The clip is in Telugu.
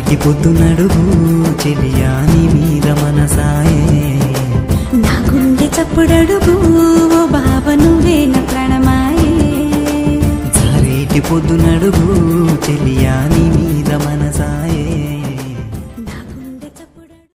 జారేటి పొద్దునడుగు చెలియా నీ మీద మనసాయే నా గుండె చప్పుడడుగు ఓ బావ నువ్వే నా ప్రాణమాయే జారేటి పొద్దునడుగు చెలియా నీ మీద